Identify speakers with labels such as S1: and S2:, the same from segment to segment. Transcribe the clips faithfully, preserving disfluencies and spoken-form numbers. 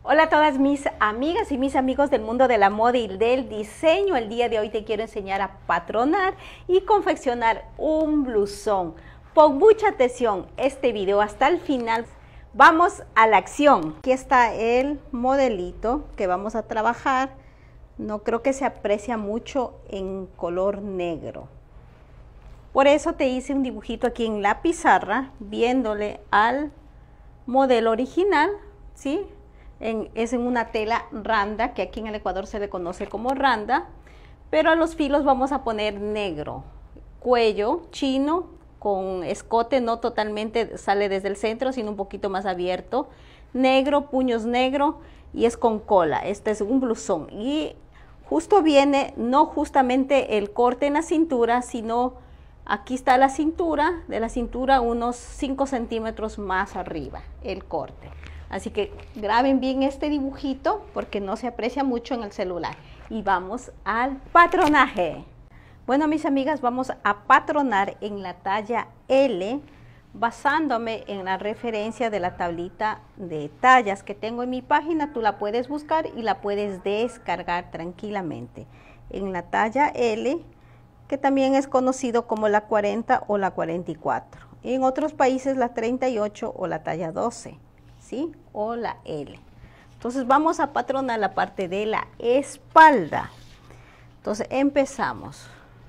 S1: Hola a todas mis amigas y mis amigos del mundo de la moda y del diseño. El día de hoy te quiero enseñar a patronar y confeccionar un blusón. Pon mucha atención este video hasta el final. Vamos a la acción. Aquí está el modelito que vamos a trabajar. No creo que se aprecia mucho en color negro. Por eso te hice un dibujito aquí en la pizarra, viéndole al modelo original, ¿sí? En, es en una tela randa, que aquí en el Ecuador se le conoce como randa, pero a los filos vamos a poner negro, cuello chino con escote, no totalmente sale desde el centro, sino un poquito más abierto, negro, puños negro y es con cola. Este es un blusón y justo viene, no justamente el corte en la cintura, sino aquí está la cintura, de la cintura unos cinco centímetros más arriba el corte. Así que graben bien este dibujito porque no se aprecia mucho en el celular. Y vamos al patronaje. Bueno, mis amigas, vamos a patronar en la talla L, basándome en la referencia de la tablita de tallas que tengo en mi página. Tú la puedes buscar y la puedes descargar tranquilamente. En la talla L, que también es conocido como la cuarenta o la cuarenta y cuatro. En otros países la treinta y ocho o la talla doce. ¿Sí? O la L. Entonces vamos a patronar la parte de la espalda. Entonces empezamos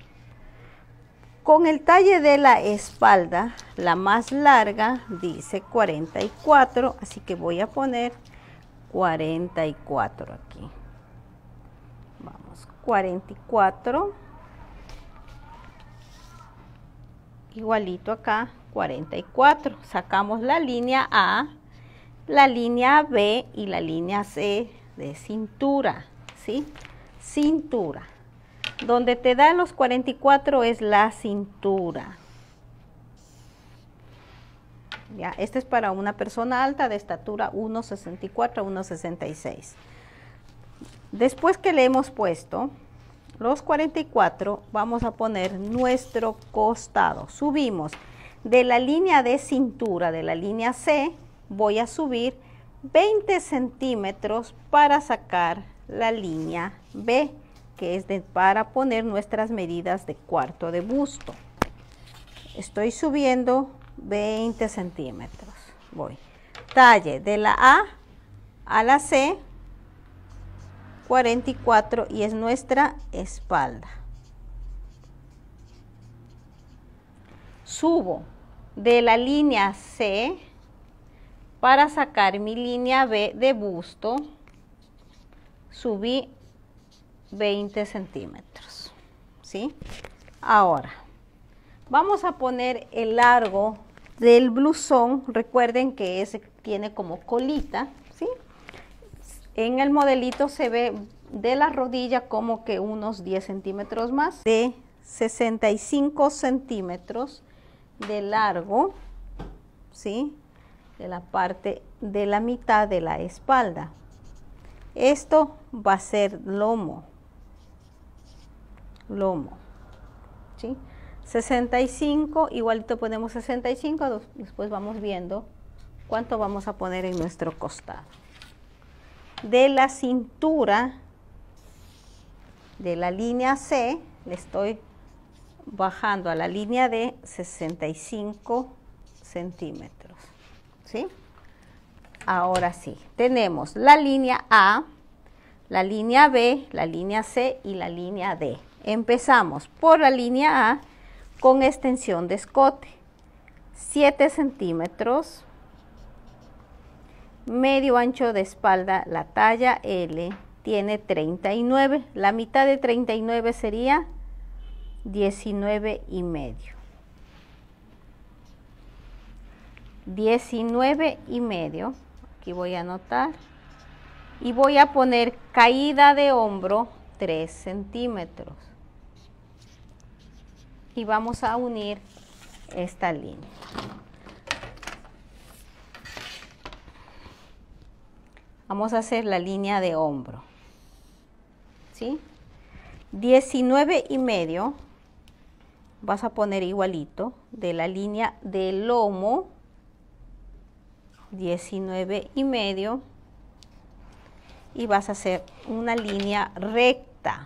S1: con el talle de la espalda. La más larga dice cuarenta y cuatro, así que voy a poner cuarenta y cuatro aquí. Vamos, cuarenta y cuatro. Igualito acá, cuarenta y cuatro. Sacamos la línea A, la línea B y la línea C de cintura, ¿sí? Cintura. Donde te da los cuarenta y cuatro es la cintura. Ya, este es para una persona alta de estatura uno sesenta y cuatro a uno sesenta y seis. Después que le hemos puesto los cuarenta y cuatro, vamos a poner nuestro costado. Subimos de la línea de cintura, de la línea C, voy a subir veinte centímetros para sacar la línea B, que es de, para poner nuestras medidas de cuarto de busto. Estoy subiendo veinte centímetros. Voy. Talle de la A a la C, cuarenta y cuatro, y es nuestra espalda. Subo de la línea C para sacar mi línea B de busto, subí veinte centímetros, ¿sí? Ahora, vamos a poner el largo del blusón. Recuerden que ese tiene como colita, ¿sí? En el modelito se ve de la rodilla como que unos diez centímetros más, de sesenta y cinco centímetros de largo, ¿sí? De la parte de la mitad de la espalda. Esto va a ser lomo, lomo, ¿sí? sesenta y cinco, igualito ponemos sesenta y cinco, después vamos viendo cuánto vamos a poner en nuestro costado. De la cintura, de la línea C, le estoy bajando a la línea D sesenta y cinco centímetros. ¿Sí? Ahora sí, tenemos la línea A, la línea B, la línea C y la línea D. Empezamos por la línea A con extensión de escote, siete centímetros, medio ancho de espalda, la talla L tiene treinta y nueve, la mitad de treinta y nueve sería diecinueve y medio. diecinueve y medio, aquí voy a anotar, y voy a poner caída de hombro tres centímetros. Y vamos a unir esta línea. Vamos a hacer la línea de hombro, ¿sí? diecinueve y medio, vas a poner igualito de la línea del lomo, diecinueve y medio, y vas a hacer una línea recta.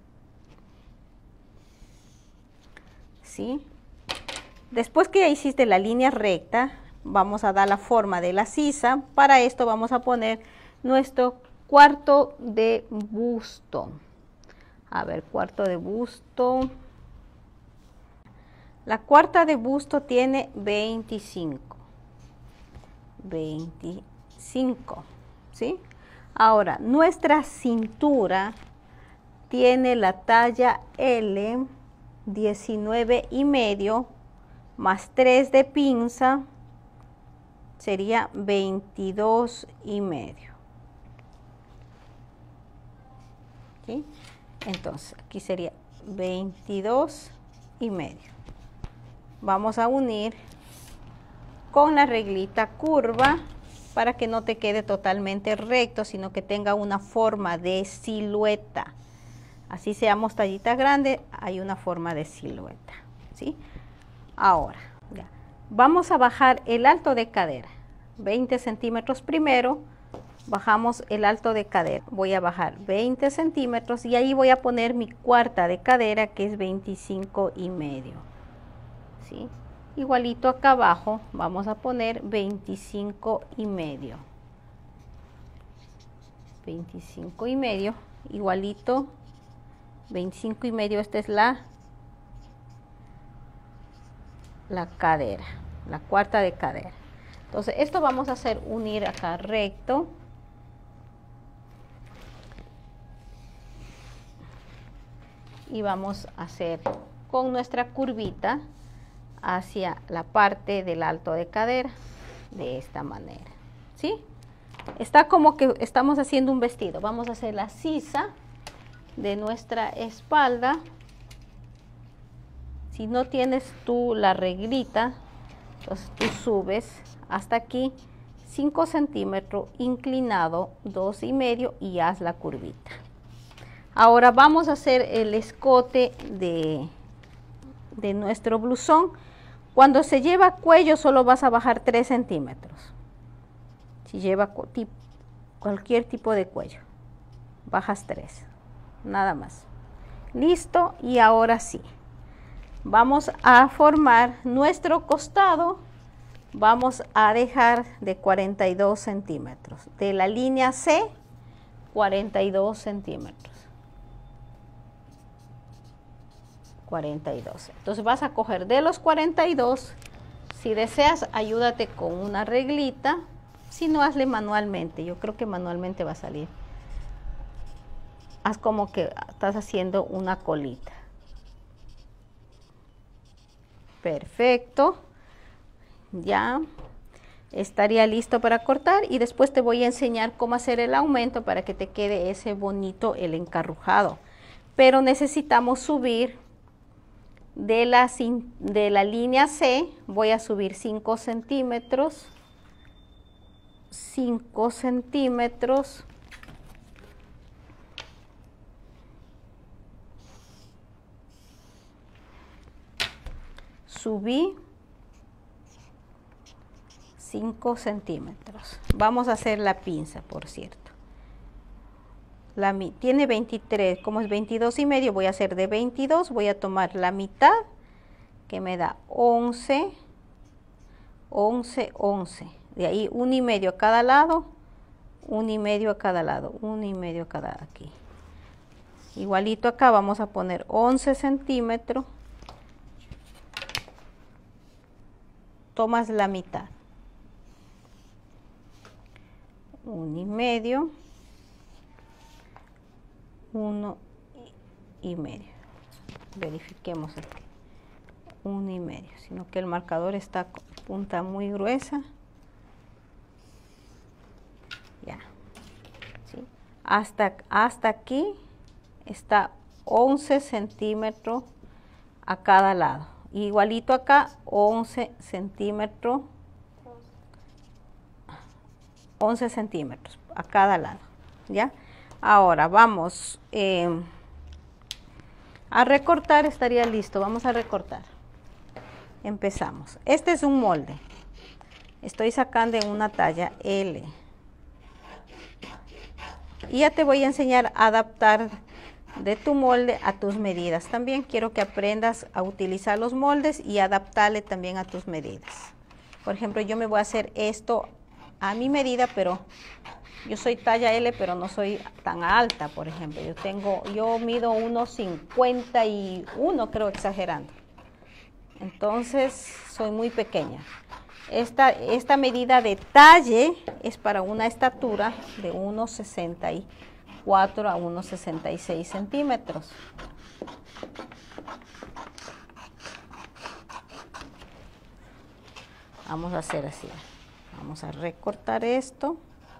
S1: ¿Sí? Después que ya hiciste la línea recta, vamos a dar la forma de la sisa. Para esto vamos a poner nuestro cuarto de busto. A ver, cuarto de busto. La cuarta de busto tiene veinticinco. veinticinco, ¿sí? Ahora, nuestra cintura tiene la talla L, diecinueve y medio, más tres de pinza, sería veintidós y medio. ¿Sí? Entonces, aquí sería veintidós y medio. Vamos a unir con la reglita curva para que no te quede totalmente recto, sino que tenga una forma de silueta. Así seamos tallita grande, hay una forma de silueta, ¿sí? Ahora, ya. Vamos a bajar el alto de cadera. veinte centímetros primero, bajamos el alto de cadera. Voy a bajar veinte centímetros y ahí voy a poner mi cuarta de cadera, que es veinticinco y medio, ¿sí? Igualito acá abajo vamos a poner veinticinco y medio. veinticinco y medio, igualito, veinticinco y medio, esta es la, la cadera, la cuarta de cadera. Entonces esto vamos a hacer unir acá recto. Y vamos a hacer con nuestra curvita hacia la parte del alto de cadera, de esta manera, ¿sí? Está como que estamos haciendo un vestido. Vamos a hacer la sisa de nuestra espalda. Si no tienes tú la reglita, entonces tú subes hasta aquí cinco centímetros, inclinado dos y medio y haz la curvita. Ahora vamos a hacer el escote de, de nuestro blusón. Cuando se lleva cuello solo vas a bajar tres centímetros. Si lleva cualquier tipo de cuello, bajas tres, nada más. Listo, y ahora sí, vamos a formar nuestro costado. Vamos a dejar de cuarenta y dos centímetros. De la línea C, cuarenta y dos centímetros. cuarenta y dos. Entonces vas a coger de los cuarenta y dos, si deseas ayúdate con una reglita, si no hazle manualmente, yo creo que manualmente va a salir. Haz como que estás haciendo una colita. Perfecto. Ya estaría listo para cortar y después te voy a enseñar cómo hacer el aumento para que te quede ese bonito el encarrujado. Pero necesitamos subir de la, de la línea C, voy a subir cinco centímetros, cinco centímetros, subí cinco centímetros. Vamos a hacer la pinza, por cierto. La, tiene veintitrés, como es veintidós y medio, voy a hacer de veintidós, voy a tomar la mitad, que me da once, once, once. De ahí un y medio a cada lado, un y medio a cada lado, un y medio a cada aquí. Igualito acá vamos a poner once centímetros, tomas la mitad, un y medio, uno y medio. Verifiquemos aquí, uno y medio, sino que el marcador está con punta muy gruesa. Ya, ¿sí? Hasta, hasta aquí está once centímetros a cada lado. Igualito acá, once centímetros, once centímetros a cada lado, ¿ya? Ahora vamos eh, a recortar, estaría listo, vamos a recortar. Empezamos. Este es un molde. Estoy sacando en una talla L. Y ya te voy a enseñar a adaptar de tu molde a tus medidas. También quiero que aprendas a utilizar los moldes y adaptarle también a tus medidas. Por ejemplo, yo me voy a hacer esto a mi medida, pero yo soy talla L, pero no soy tan alta, por ejemplo. Yo tengo, yo mido uno cincuenta y uno, creo, exagerando. Entonces, soy muy pequeña. Esta, esta medida de talle es para una estatura de uno sesenta y cuatro a uno sesenta y seis centímetros. Vamos a hacer así. Vamos a recortar esto.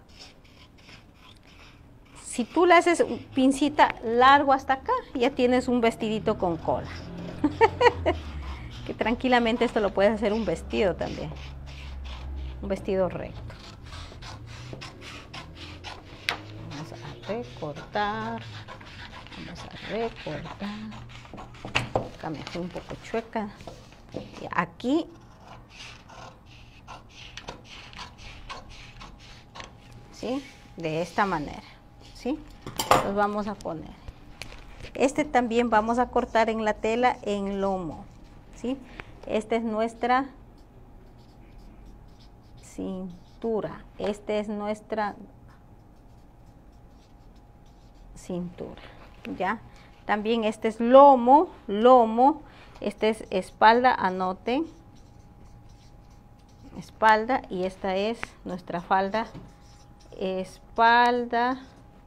S1: Si tú le haces pincita largo hasta acá, ya tienes un vestidito con cola. Que tranquilamente esto lo puedes hacer un vestido también. Un vestido recto. Vamos a recortar. Vamos a recortar. Acá me fui un poco chueca. Y aquí. ¿Sí? De esta manera. ¿Sí? Los vamos a poner. Este también vamos a cortar en la tela en lomo. ¿Sí? Esta es nuestra cintura. Esta es nuestra cintura. ¿Ya? También este es lomo, lomo. Este es espalda, anoten. Espalda, y esta es nuestra falda. Espalda,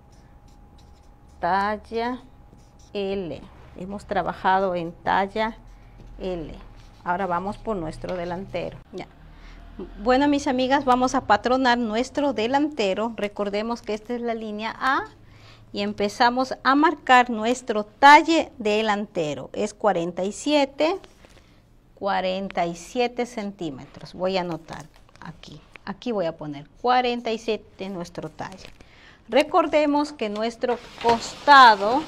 S1: talla L. Hemos trabajado en talla L. Ahora vamos por nuestro delantero. Ya. Bueno, mis amigas, vamos a patronar nuestro delantero. Recordemos que esta es la línea A y empezamos a marcar nuestro talle delantero. Es cuarenta y siete, cuarenta y siete centímetros. Voy a anotar aquí. Aquí voy a poner cuarenta y siete nuestro talle. Recordemos que nuestro costado,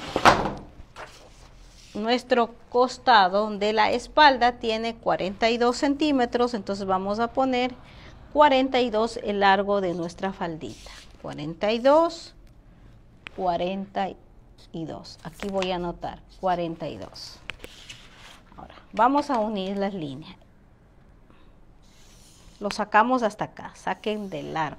S1: nuestro costado de la espalda tiene cuarenta y dos centímetros, entonces vamos a poner cuarenta y dos el largo de nuestra faldita. cuarenta y dos, cuarenta y dos. Aquí voy a anotar cuarenta y dos. Ahora, vamos a unir las líneas. Lo sacamos hasta acá, saquen de largo.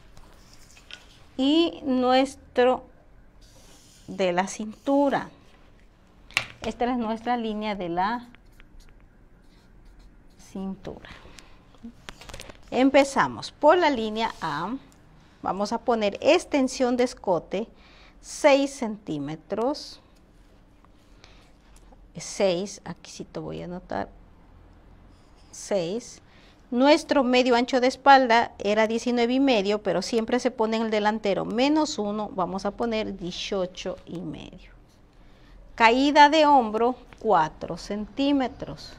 S1: Y nuestro de la cintura. Esta es nuestra línea de la cintura. Empezamos por la línea A. Vamos a poner extensión de escote seis centímetros. seis, aquí sí te voy a anotar. seis. Nuestro medio ancho de espalda era diecinueve y medio, pero siempre se pone en el delantero menos uno, vamos a poner dieciocho y medio. Caída de hombro, cuatro centímetros.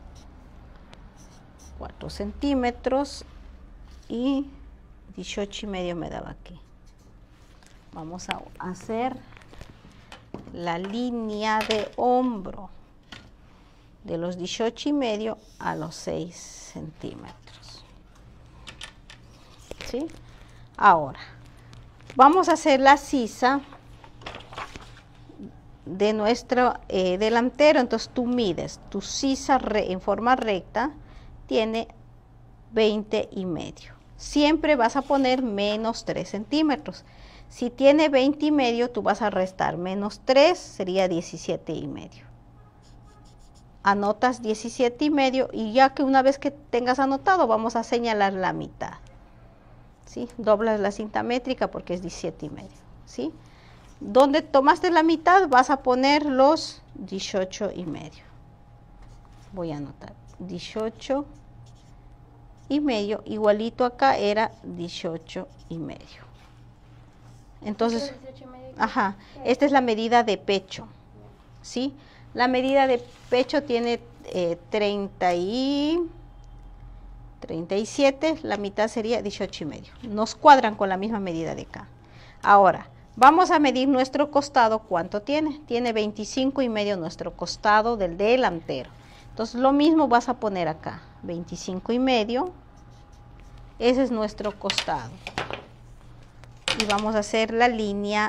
S1: cuatro centímetros y dieciocho y medio me daba aquí. Vamos a hacer la línea de hombro de los dieciocho y medio a los seis centímetros. ¿Sí? Ahora, vamos a hacer la sisa de nuestro eh, delantero. Entonces tú mides, tu sisa re, en forma recta tiene veinte y medio. Siempre vas a poner menos tres centímetros. Si tiene veinte y medio, tú vas a restar menos tres, sería diecisiete y medio. Anotas diecisiete y medio y ya que una vez que tengas anotado vamos a señalar la mitad. ¿Sí? Doblas la cinta métrica porque es diecisiete y medio. ¿Sí? Donde tomaste la mitad vas a poner los dieciocho y medio. Voy a anotar dieciocho y medio, igualito acá era dieciocho y medio. Entonces, ajá, esta es la medida de pecho. ¿Sí? La medida de pecho tiene eh, treinta y siete, la mitad sería dieciocho y medio. Nos cuadran con la misma medida de acá. Ahora, vamos a medir nuestro costado. ¿Cuánto tiene? Tiene veinticinco y medio nuestro costado del delantero. Entonces, lo mismo vas a poner acá, veinticinco y medio. Ese es nuestro costado. y vamos a hacer la línea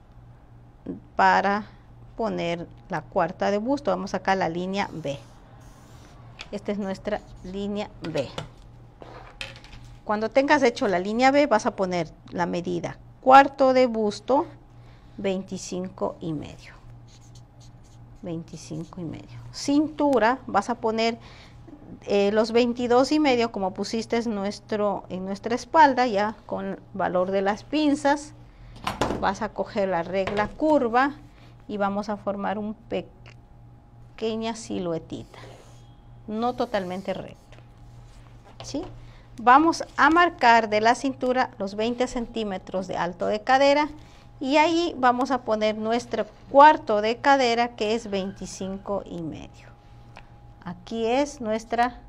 S1: para poner la cuarta de busto. Vamos acá a la línea B. Esta es nuestra línea B. Cuando tengas hecho la línea B, vas a poner la medida cuarto de busto, veinticinco y medio. veinticinco y medio. Cintura, vas a poner eh, los veintidós y medio como pusiste nuestro, en nuestra espalda, ya con valor de las pinzas. Vas a coger la regla curva y vamos a formar una pe pequeña siluetita, no totalmente recto, ¿sí? Vamos a marcar de la cintura los veinte centímetros de alto de cadera y ahí vamos a poner nuestro cuarto de cadera, que es veinticinco y medio. Aquí es nuestra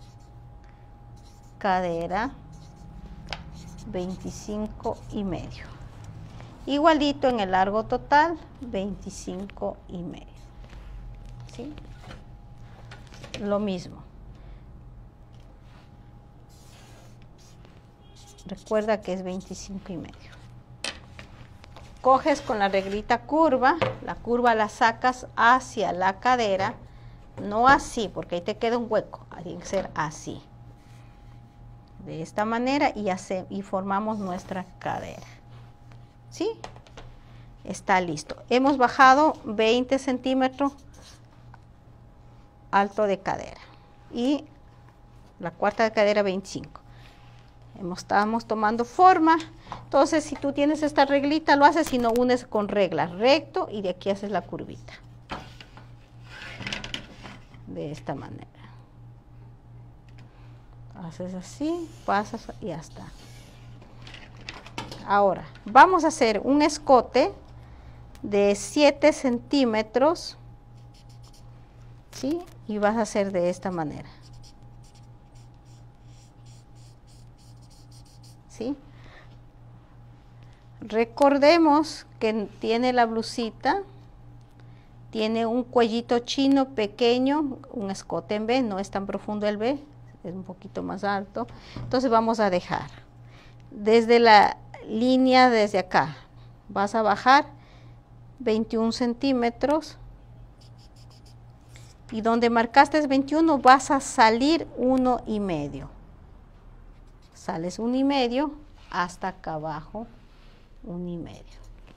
S1: cadera, veinticinco y medio. Igualito en el largo total, veinticinco y medio. ¿Sí? Lo mismo. Recuerda que es veinticinco y medio. Coges con la reglita curva, la curva la sacas hacia la cadera, no así, porque ahí te queda un hueco, tiene que ser así. De esta manera y, hace, y formamos nuestra cadera. ¿Sí? Está listo. Hemos bajado veinte centímetros alto de cadera y la cuarta de cadera veinticinco. Hemos, estamos tomando forma. Entonces, si tú tienes esta reglita, lo haces, si no, unes con regla recto y de aquí haces la curvita. De esta manera. Haces así, pasas y ya está. Ahora, vamos a hacer un escote de siete centímetros, ¿sí? Y vas a hacer de esta manera. ¿Sí? Recordemos que tiene la blusita, tiene un cuellito chino pequeño, un escote en B, no es tan profundo el B, es un poquito más alto. Entonces vamos a dejar desde la línea, desde acá, vas a bajar veintiún centímetros y donde marcaste veintiuno vas a salir uno y medio. Sales un y medio hasta acá abajo, un y medio.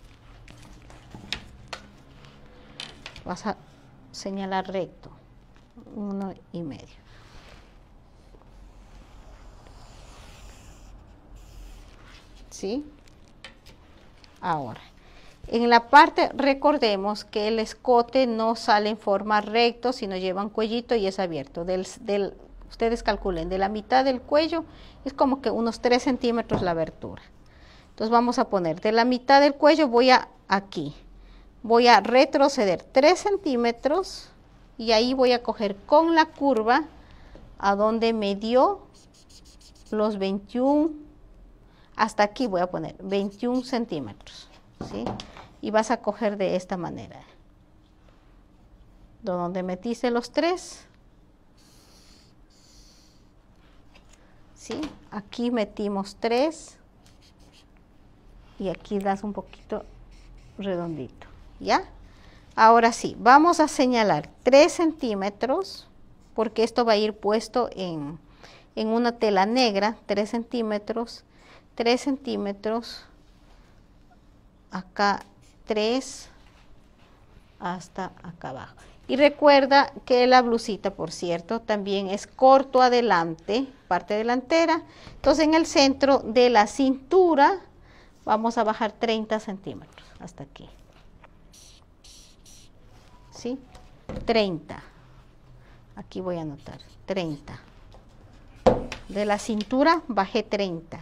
S1: Vas a señalar recto, uno y medio. ¿Sí? Ahora, en la parte, recordemos que el escote no sale en forma recto, sino lleva un cuellito y es abierto. Del, del Ustedes calculen, de la mitad del cuello es como que unos tres centímetros la abertura. Entonces vamos a poner, de la mitad del cuello voy a aquí, voy a retroceder tres centímetros y ahí voy a coger con la curva a donde me dio los veintiuno, hasta aquí voy a poner veintiún centímetros, ¿sí? Y vas a coger de esta manera, de donde metiste los tres. ¿Sí? Aquí metimos tres y aquí das un poquito redondito, ¿ya? Ahora sí, vamos a señalar tres centímetros, porque esto va a ir puesto en, en una tela negra, tres centímetros, tres centímetros, acá tres, hasta acá abajo. Y recuerda que la blusita, por cierto, también es corto adelante, parte delantera. Entonces en el centro de la cintura vamos a bajar treinta centímetros hasta aquí. ¿Sí? treinta. Aquí voy a anotar, treinta. De la cintura bajé treinta.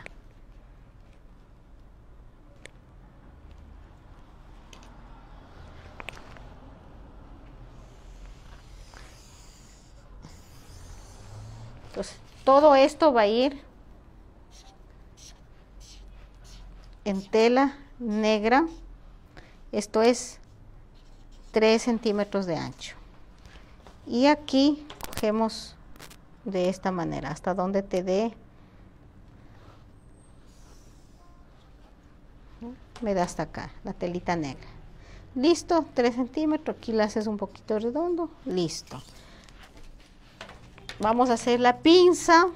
S1: Entonces, todo esto va a ir en tela negra. Esto es tres centímetros de ancho. Y aquí cogemos de esta manera, hasta donde te dé me da hasta acá, la telita negra. Listo, tres centímetros, aquí la haces un poquito redondo, listo. Vamos a hacer la pinza,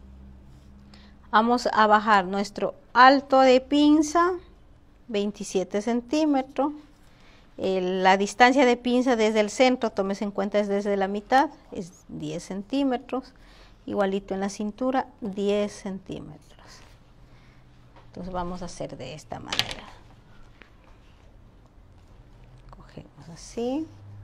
S1: vamos a bajar nuestro alto de pinza, veintisiete centímetros. Eh, la distancia de pinza desde el centro, tómese en cuenta, es desde la mitad, es diez centímetros. Igualito en la cintura, diez centímetros. Entonces vamos a hacer de esta manera. Cogemos así.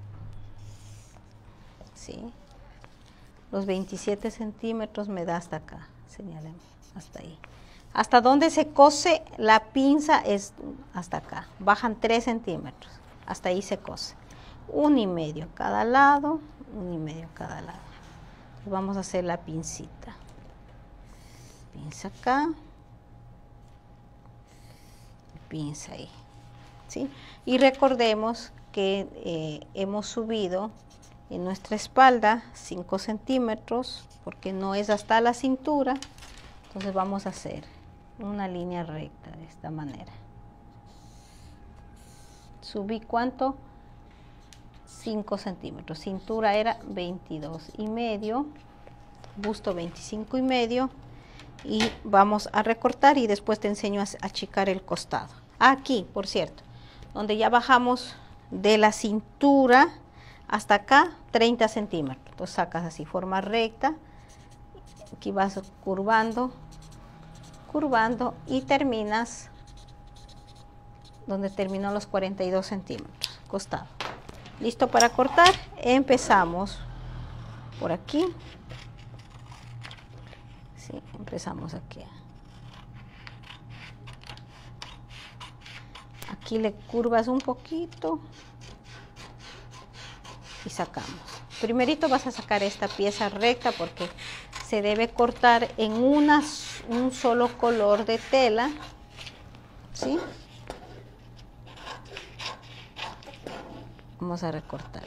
S1: ¿Sí? Los veintisiete centímetros me da hasta acá. Señalen, hasta ahí. Hasta donde se cose la pinza es hasta acá. Bajan tres centímetros. Hasta ahí se cose. Un y medio cada lado. Un y medio cada lado. Entonces vamos a hacer la pincita. Pinza acá. Pinza ahí. ¿Sí? Y recordemos que eh, hemos subido en nuestra espalda cinco centímetros porque no es hasta la cintura. Entonces vamos a hacer una línea recta de esta manera. Subí ¿cuánto? cinco centímetros. Cintura era veintidós y medio, busto veinticinco y medio, y vamos a recortar y después te enseño a achicar el costado. Aquí, por cierto, donde ya bajamos de la cintura hasta acá, treinta centímetros. Entonces sacas así, forma recta. Aquí vas curvando, curvando y terminas donde terminó los cuarenta y dos centímetros, costado. Listo para cortar. Empezamos por aquí. Sí, empezamos aquí. Aquí le curvas un poquito y sacamos. Primerito vas a sacar esta pieza recta porque se debe cortar en una, un solo color de tela, ¿sí? Vamos a recortar.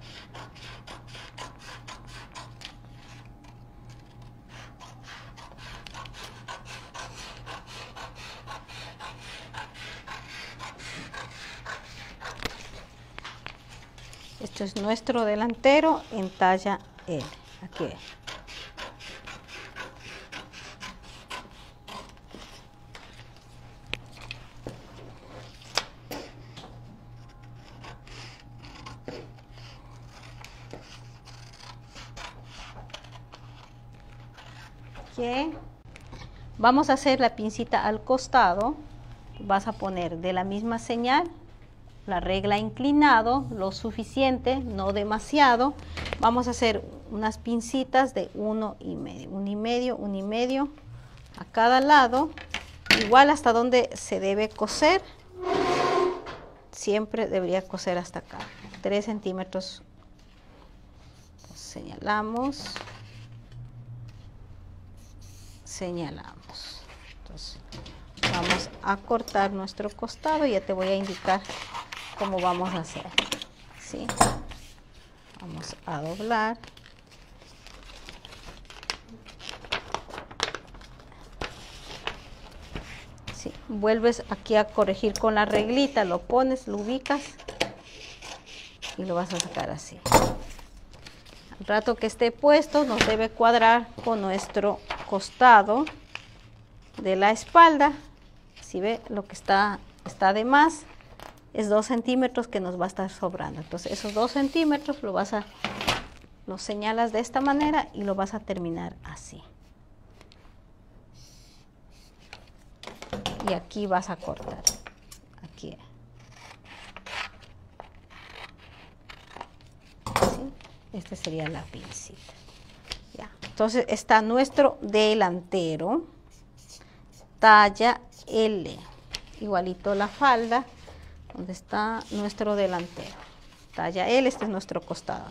S1: Esto es nuestro delantero en talla L. Aquí. Aquí. Vamos a hacer la pincita al costado. Vas a poner de la misma señal la regla inclinado, lo suficiente, no demasiado. Vamos a hacer unas pincitas de uno y medio, un y medio, un y medio a cada lado, igual hasta donde se debe coser. Siempre debería coser hasta acá, tres centímetros. Señalamos, señalamos. Entonces, vamos a cortar nuestro costado y ya te voy a indicar cómo vamos a hacer. ¿Sí? Vamos a doblar. ¿Sí? Vuelves aquí a corregir con la reglita, lo pones, lo ubicas y lo vas a sacar así. Al rato que esté puesto nos debe cuadrar con nuestro costado de la espalda. Si ve, lo que está, está de más es dos centímetros que nos va a estar sobrando. Entonces esos dos centímetros lo vas a, lo señalas de esta manera y lo vas a terminar así. Y aquí vas a cortar. Aquí. ¿Sí? Esta sería la pincita. Ya. Entonces está nuestro delantero, talla L. Igualito la falda, donde está nuestro delantero. Talla L, este es nuestro costado.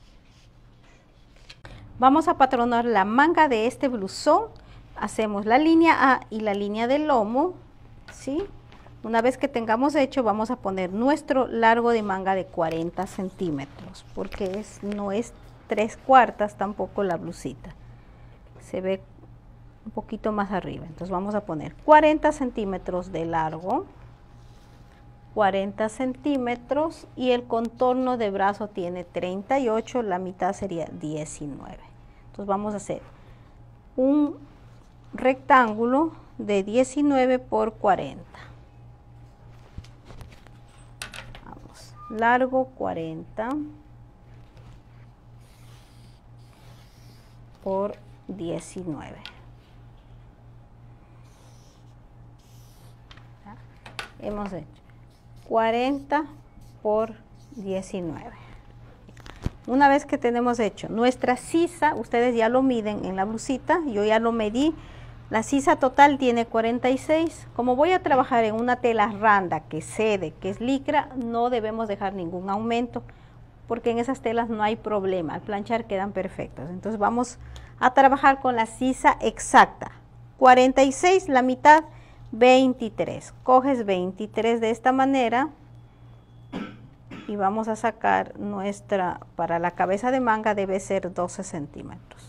S1: Vamos a patronar la manga de este blusón. Hacemos la línea A y la línea del lomo, ¿sí? Una vez que tengamos hecho, vamos a poner nuestro largo de manga de cuarenta centímetros, porque es, no es tres cuartas tampoco la blusita. Se ve un poquito más arriba. Entonces vamos a poner cuarenta centímetros de largo. cuarenta centímetros y el contorno de brazo tiene treinta y ocho, la mitad sería diecinueve. Entonces vamos a hacer un rectángulo de diecinueve por cuarenta. Vamos, largo cuarenta por diecinueve. Hemos hecho cuarenta por diecinueve. Una vez que tenemos hecho nuestra sisa, ustedes ya lo miden en la blusita, yo ya lo medí, la sisa total tiene cuarenta y seis. Como voy a trabajar en una tela randa que cede, que es licra, no debemos dejar ningún aumento, porque en esas telas no hay problema, al planchar quedan perfectos. Entonces vamos a trabajar con la sisa exacta, cuarenta y seis, la mitad, veintitrés. Coges veintitrés de esta manera y vamos a sacar nuestra, para la cabeza de manga debe ser doce centímetros.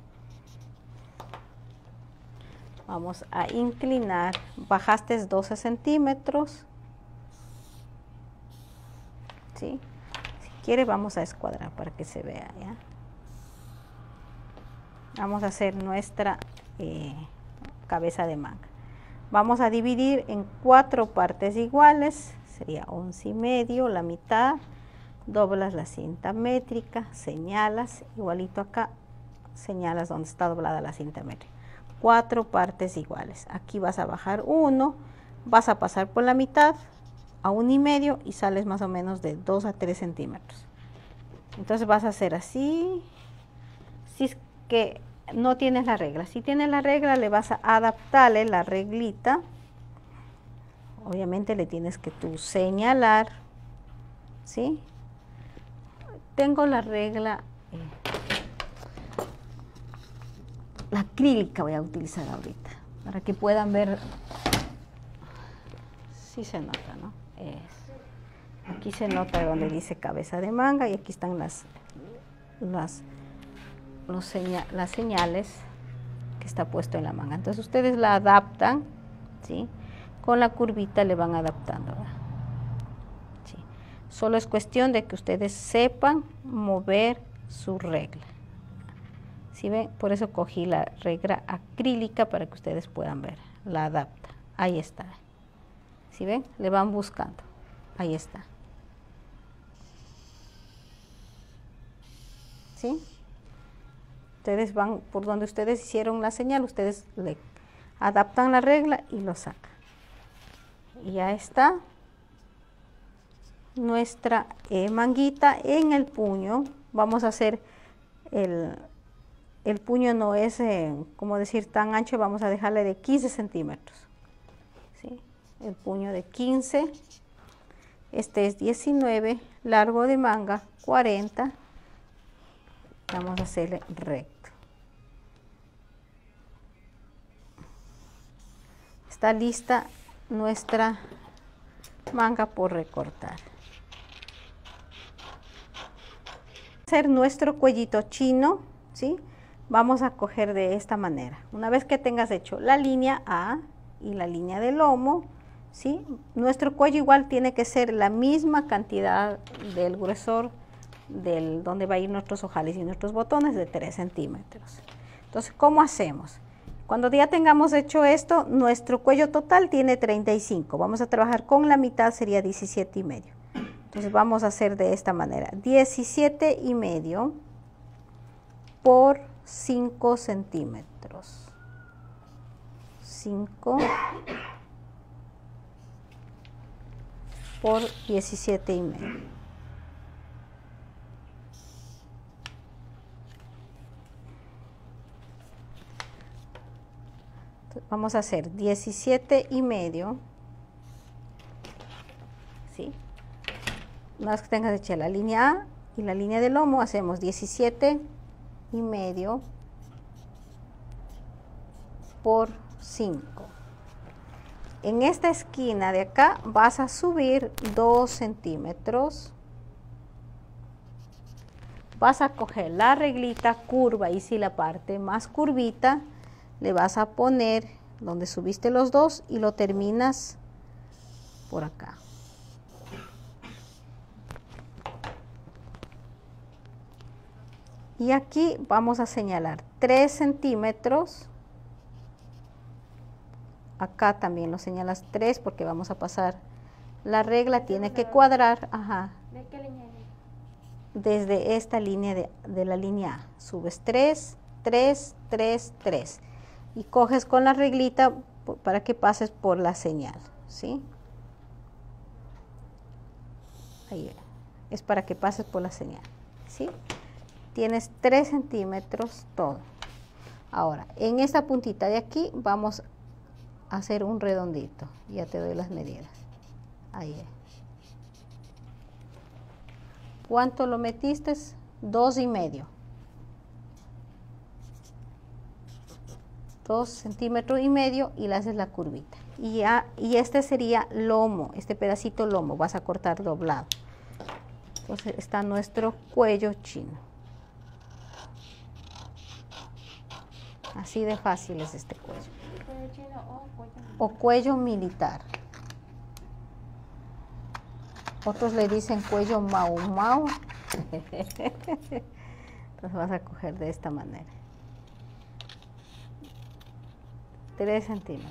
S1: Vamos a inclinar, bajaste doce centímetros, ¿sí? Si quiere vamos a escuadrar para que se vea, ¿ya? Vamos a hacer nuestra eh, cabeza de manga. Vamos a dividir en cuatro partes iguales, sería once y medio, la mitad, doblas la cinta métrica, señalas, igualito acá, señalas donde está doblada la cinta métrica. Cuatro partes iguales. Aquí vas a bajar uno, vas a pasar por la mitad a uno y medio y sales más o menos de dos a tres centímetros. Entonces vas a hacer así. Si es que no tienes la regla, si tienes la regla le vas a adaptarle la reglita. Obviamente le tienes que tú señalar, ¿sí? Tengo la regla, eh, la acrílica voy a utilizar ahorita, para que puedan ver, sí se nota, ¿no? Es, aquí se nota donde dice cabeza de manga y aquí están las, las, los seña, las señales que está puesto en la manga. Entonces ustedes la adaptan, ¿sí? Con la curvita le van adaptando, ¿verdad? Sí. Solo es cuestión de que ustedes sepan mover su regla. ¿Sí ven? Por eso cogí la regla acrílica para que ustedes puedan ver. La adapta. Ahí está. ¿Sí ven? Le van buscando. Ahí está. ¿Sí? Ustedes van por donde ustedes hicieron la señal, ustedes le adaptan la regla y lo sacan. Y ya está nuestra eh, manguita en el puño. Vamos a hacer el, el puño no es, eh, como decir, tan ancho, vamos a dejarle de quince centímetros. ¿Sí? El puño de quince, este es diecinueve, largo de manga cuarenta, vamos a hacerle recto. Está lista nuestra manga por recortar. Hacer nuestro cuellito chino, ¿sí? Vamos a coger de esta manera. Una vez que tengas hecho la línea A y la línea del lomo, ¿sí? Nuestro cuello igual tiene que ser la misma cantidad del gruesor del donde va a ir nuestros ojales y nuestros botones, de tres centímetros. Entonces, ¿cómo hacemos? Cuando ya tengamos hecho esto, nuestro cuello total tiene treinta y cinco. Vamos a trabajar con la mitad, sería diecisiete y medio. Entonces vamos a hacer de esta manera. diecisiete y medio por cinco centímetros. cinco por diecisiete y medio. Vamos a hacer diecisiete y medio, ¿sí? Una vez que tengas hecha la línea A y la línea del lomo, hacemos diecisiete y medio por cinco. En esta esquina de acá vas a subir dos centímetros. Vas a coger la reglita curva y si la parte más curvita, le vas a poner donde subiste los dos y lo terminas por acá. Y aquí vamos a señalar tres centímetros. Acá también lo señalas tres porque vamos a pasar la regla, tiene que cuadrar. Ajá.
S2: ¿De qué línea?
S1: Desde esta línea de, de la línea A. Subes tres, tres, tres, tres. Y coges con la reglita para que pases por la señal, ¿sí? Ahí es para que pases por la señal, ¿sí? Tienes tres centímetros todo. Ahora, en esta puntita de aquí vamos a hacer un redondito. Ya te doy las medidas. Ahí es. ¿Cuánto lo metiste? Dos y medio. Dos centímetros y medio y le haces la curvita. Y, ya, y este sería lomo, este pedacito lomo, vas a cortar doblado. Entonces está nuestro cuello chino. Así de fácil es este cuello.
S2: ¿Cuello chino o cuello militar?
S1: O cuello militar. Otros le dicen cuello mau mau. Entonces vas a coger de esta manera. tres centímetros.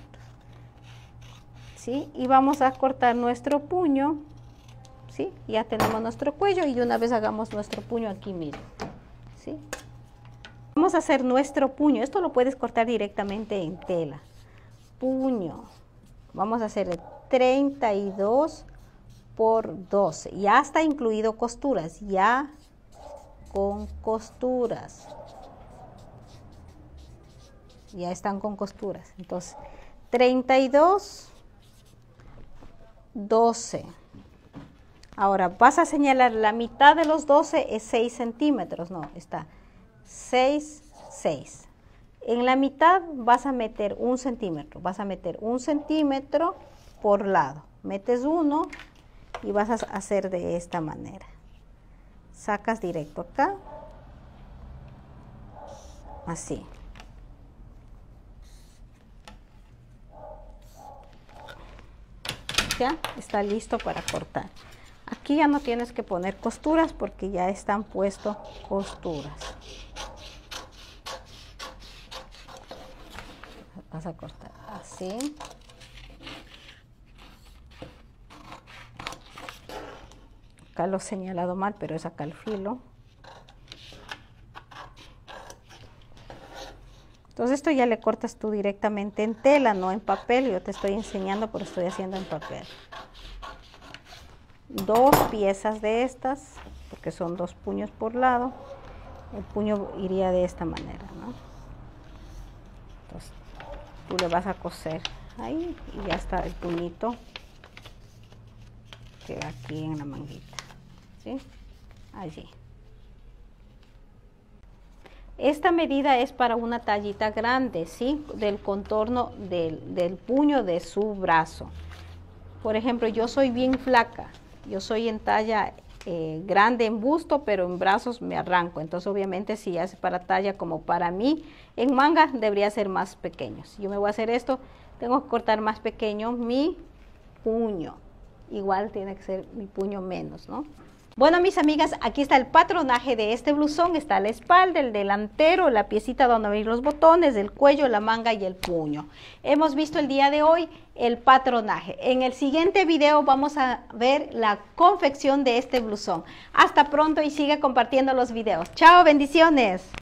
S1: ¿Sí? Y vamos a cortar nuestro puño. ¿Sí? Ya tenemos nuestro cuello y de una vez hagamos nuestro puño aquí mismo. ¿Sí? Vamos a hacer nuestro puño. Esto lo puedes cortar directamente en tela. Puño. Vamos a hacer treinta y dos por doce. Ya está incluido costuras. Ya con costuras. Ya están con costuras. Entonces, treinta y dos, doce. Ahora, vas a señalar la mitad de los doce es seis centímetros. No, está seis, seis. En la mitad vas a meter un centímetro. Vas a meter un centímetro por lado. Metes uno y vas a hacer de esta manera. Sacas directo acá. Así. Ya está listo para cortar. Aquí ya no tienes que poner costuras porque ya están puestos costuras. Vas a cortar así. Acá lo he señalado mal, pero es acá el filo. Entonces esto ya le cortas tú directamente en tela, no en papel. Yo te estoy enseñando, pero estoy haciendo en papel. Dos piezas de estas, porque son dos puños por lado. El puño iría de esta manera, ¿no? Entonces tú le vas a coser ahí y ya está el puñito que va aquí en la manguita, ¿sí? Allí. Esta medida es para una tallita grande, ¿sí? Del contorno del, del puño de su brazo. Por ejemplo, yo soy bien flaca, yo soy en talla eh, grande en busto, pero en brazos me arranco. Entonces, obviamente, si hace para talla como para mí, en manga debería ser más pequeño. Si yo me voy a hacer esto, tengo que cortar más pequeño mi puño. Igual tiene que ser mi puño menos, ¿no? Bueno, mis amigas, aquí está el patronaje de este blusón. Está la espalda, el delantero, la piecita donde van a ir los botones, el cuello, la manga y el puño. Hemos visto el día de hoy el patronaje. En el siguiente video vamos a ver la confección de este blusón. Hasta pronto y sigue compartiendo los videos. Chao, bendiciones.